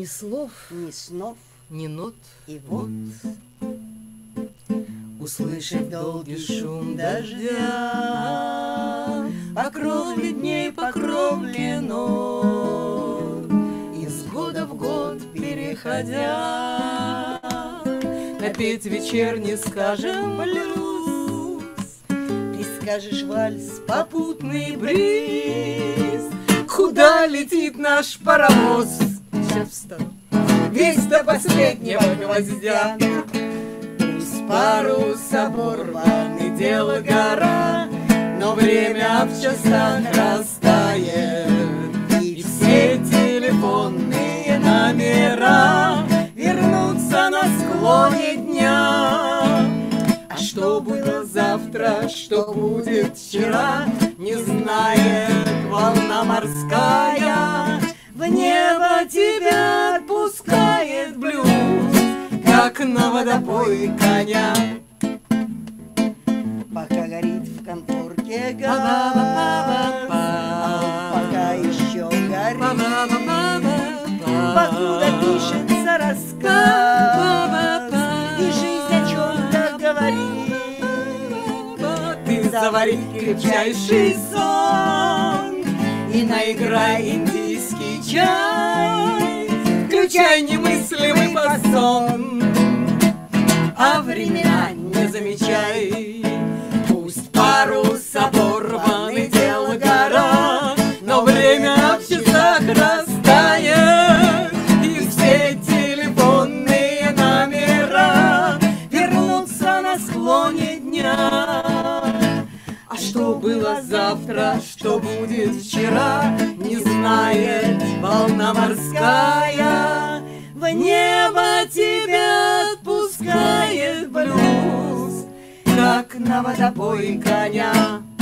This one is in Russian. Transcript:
Ни слов, ни снов, ни нот. и вот Услышать долгий шум дождя, по кровле дней, по кровле ночь, из года в год переходя, напеть вечерний, скажем, блюз. ты скажешь вальс, Попутный бриз, куда летит наш паровоз? Сейчас встану. Весь до последнего гвоздя. Пусть парус оборван и дело гора, но время в часах растает, и все телефонные номера вернутся на склоне дня. А что было завтра, что будет вчера, не знает волна морская. В небо тебя отпускает блюз, как на водопой коня. пока горит в конфорке газ, пока еще горит, покуда пишется рассказ, и жизнь о чем-то говорит. Ты завари крепчайший сон и наиграй индийский чай, включай немыслимый фасон, а времена не замечай. Пусть парус оборван и дело гора, но время в часах растает, и все телефонные номера вернутся на склоне дня. А что было завтра, что будет вчера, не знает волна морская. В небо тебя отпускает блюз, как на водопой коня.